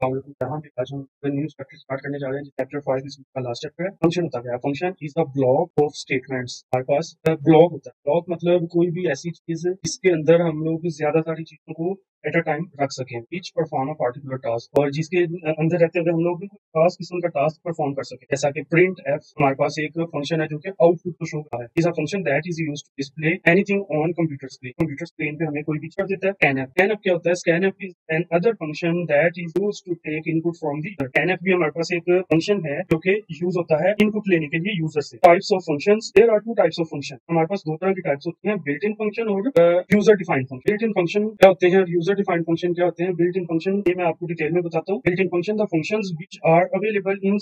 और यहाँ पे आज हम न्यू चैप्टर स्टार्ट करने जा रहे हैं। चैप्टर 5 इसका लास्ट चैप्टर है। फंक्शन होता है, function is the block of statements. हमारे पास ब्लॉक होता है। ब्लॉक मतलब कोई भी ऐसी चीज जिसके अंदर हम लोग ज्यादा सारी चीजों को एट अ टाइम रख सकें, each perform a particular task, और जिसके अंदर रहते हुए हम लोग खास किस्म का टास्क परफॉर्म कर सकें। जैसा कि प्रिंट एफ हमारे पास एक फंक्शन है जो कि आउटपुट को शो कर रहा है। Is a function that is used to display anything on computer screen. Computer screen पे हमें कोई भी कर देता है। स्कैनफ, स्कैनफ क्या होता है? Scanf is another function that is used to take input from the. Scanf भी हमारे पास एक फंक्शन है जो कि यूज होता है इनपुट लेने के लिए यूजर से। Types of functions, there are two types of function. हमारे पास दो तरह की टाइप्स होती हैं, बिल्ट इन फंक्शन और user defined function. Built in function क्या होते हैं, यूजर डिफाइंड फंक्शन क्या होते हैं? बिल्ट इन फंक्शन ये मैं आपको डिटेल में बताता हूँ। Built in function the functions which are available in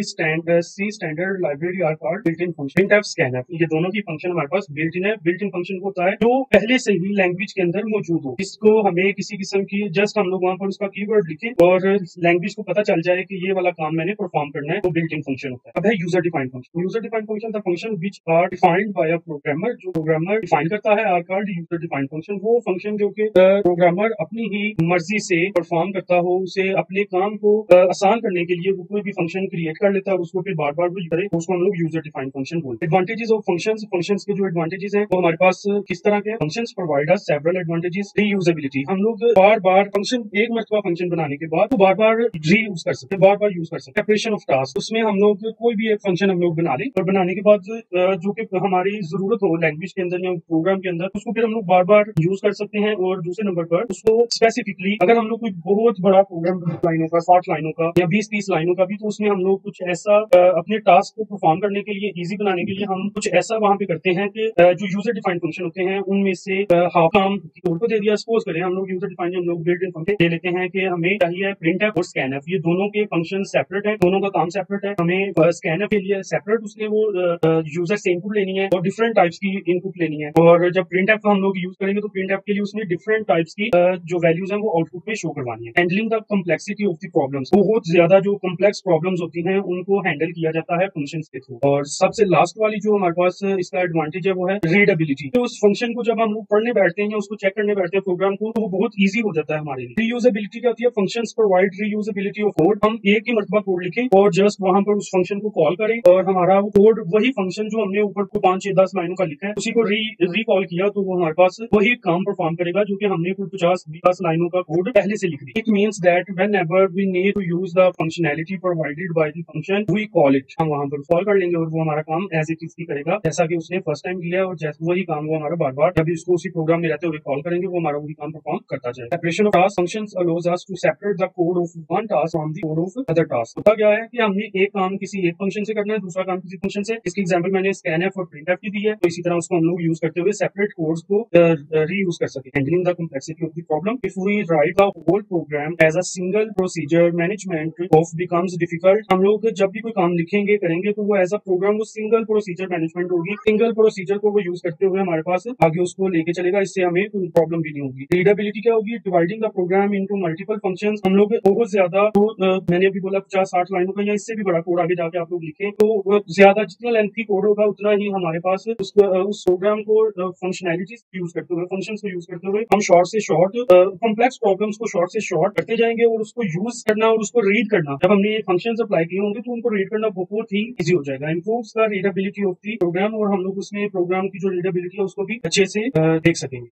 C standard library are called built in function. Printf, scanf, ये दोनों की फंक्शन हमारे पास बिल्ट इन है। बिल्ट इन फंक्शन होता है जो पहले से ही लैंग्वेज के अंदर मौजूद हो, जिसको हमें किसी किस्म की जस्ट हम लोग वहां पर उसका कीवर्ड लिखें और लैंग्वेज को पता चल जाए कि ये वाला काम मैंने परफॉर्म करना है, वो बिल्ट इन फंक्शन होता है। अब है user defined function. User defined function the function which are defined by a programmer, जो प्रोग्रामर डिफाइन करता है, are called user defined function. वो फंक्शन जो कि प्रोग्रामर अपनी ही मर्जी से परफॉर्म करता हो, उसे अपने काम को आसान करने के लिए वो कोई भी फंक्शन क्रिएट कर लेता है और उसको फिर बार बार यूज करे, उसको हम लोग यूजर डिफाइंड फंक्शन बोलते हैं। एडवांटेजेस ऑफ फंक्शंस, फंक्शंस के जो एडवांटेजेस हैं वो हमारे पास किस तरह के? Functions provide us several advantages. Reusability, हम लोग बार बार फंक्शन, एक मरतबा फंक्शन बनाने के बाद तो बार बार रीयूज कर सकते हैं, बार बार यूज कर सकते हैं। सेपरेशन ऑफ टास्क, उसमें हम लोग कोई भी एक फंक्शन हम लोग बना लें और बनाने के बाद जो कि हमारी जरूरत हो लैंग्वेज के अंदर या प्रोग्राम के अंदर, उसको फिर हम लोग बार बार यूज कर सकते हैं। और दूसरे नंबर पर उसको स्पेसिफिकली अगर हम लोग कोई बहुत बड़ा प्रोग्राम, लाइनों का, 60 लाइनों का या 20-30 लाइनों का भी, तो उसमें हम लोग कुछ ऐसा अपने टास्क को परफॉर्म करने के लिए, इजी बनाने के लिए हम कुछ ऐसा वहां पे करते हैं कि जो यूजर डिफाइंड फंक्शन होते हैं उनमें से हाफ काम कोड को दे दिया। सपोज करें हम लोग यूजर डिफाइंड, हम लोग बिल्ट इन फंक्शन दे लेते हैं कि हमें चाहिए प्रिंटफ और स्कैनफ, ये दोनों के फंक्शन सेपरेट है, दोनों का काम सेपरेट है। हमें स्कैनफ के लिए सेपरेट उसके वो यूजर से इनपुट लेनी है और डिफरेंट टाइप्स की इनपुट लेनी है। और जब प्रिंटफ हम लोग यूज करेंगे तो प्रिंटफ के लिए उसमें डिफरेंट टाइप्स की जो वैल्यूज हैं वो आउटपुट में शो करवानी है। Handling the complexity of the problems, बहुत ज्यादा जो कम्प्लेक्स प्रॉब्लम्स होती हैं उनको हैंडल किया जाता है फंक्शंस के थ्रू। और सबसे लास्ट वाली जो हमारे पास इसका एडवांटेज है वो है रीडेबिलिटी। तो उस फंक्शन को जब हम लोग पढ़ने बैठते हैं या उसको चेक करने बैठते हैं प्रोग्राम को, तो वो बहुत ईजी हो जाता है हमारे लिए। रीयूजेबिलिटी क्या होती है? Functions provide reusability of code. हम एक ही मरतबा कोड लिखें और जस्ट वहां पर उस फंक्शन को कॉल करें और हमारा वो कोड, वही फंक्शन जो हमने ऊपर को 5-6-10 लाइनों का लिखा है, उसी को रिकॉल किया तो वो हमारे पास वही काम परफॉर्म करेगा जो कि हमने कुछ 50-10 लाइनों का कोड पहले से लिख दिया। It means that whenever we need to use the functionality provided by the function we call it. हम वहां पर कॉल कर लेंगे और वो हमारा काम एज इट इज ही करेगा, जैसा कि उसने फर्स्ट टाइम किया है। और जैसे वही काम वो हमारा बार बार जब इसको उसी प्रोग्राम में रहते हुए कॉल करेंगे, वो हमारा वही काम परफॉर्म करता जाएगा। Separation of task, functions allows us to separate the code of one task from the code of other task. होता क्या है कि हमने एक काम किसी एक फंक्शन से करना है, दूसरा काम किसी फंक्शन से। इसकी एग्जांपल मैंने स्कैनफ और प्रिंटफ की दी है, तो इसी तरह उसको हम लोग यूज करते हुए सेपरेट कोड्स को रीयूज कर सके। Handling the complexity of the problem, if we write the whole program as a single procedure, management of becomes difficult. हम लोग जब भी कोई काम लिखेंगे करेंगे तो वो एज अ प्रोग्राम वो सिंगल प्रोसीजर मैनेजमेंट होगी। सिंगल प्रोसीजर को वो यूज करते हुए हमारे पास आगे उसको लेके चलेगा, इससे हमें कोई प्रॉब्लम भी नहीं होगी। रीडेबिलिटी क्या होगी? Dividing the program into multiple functions. हम लोग बहुत ज्यादा तो मैंने अभी बोला 50-60 लाइनों का या इससे भी बड़ा कोड आगे जाके आप लोग लिखें तो ज्यादा जितना लेंथी कोड होगा उतना ही हमारे पास उस प्रोग्राम को फंक्शनैलिटीज यूज करते हुए, फंक्शंस को यूज करते हुए हम शॉर्ट से शॉर्ट कॉम्प्लेक्स प्रॉब्लम्स को शॉर्ट से शॉर्ट करते जाएंगे। और उसको यूज करना और उसको रीड करना, जब हमने ये फंक्शंस अप्लाई किए होंगे तो उनको रीड करना बहुत ही इजी हो जाएगा। Improves the readability of the program, और हम लोग उसमें प्रोग्राम की जो रीडेबिलिटी है उसको भी अच्छे से देख सकेंगे।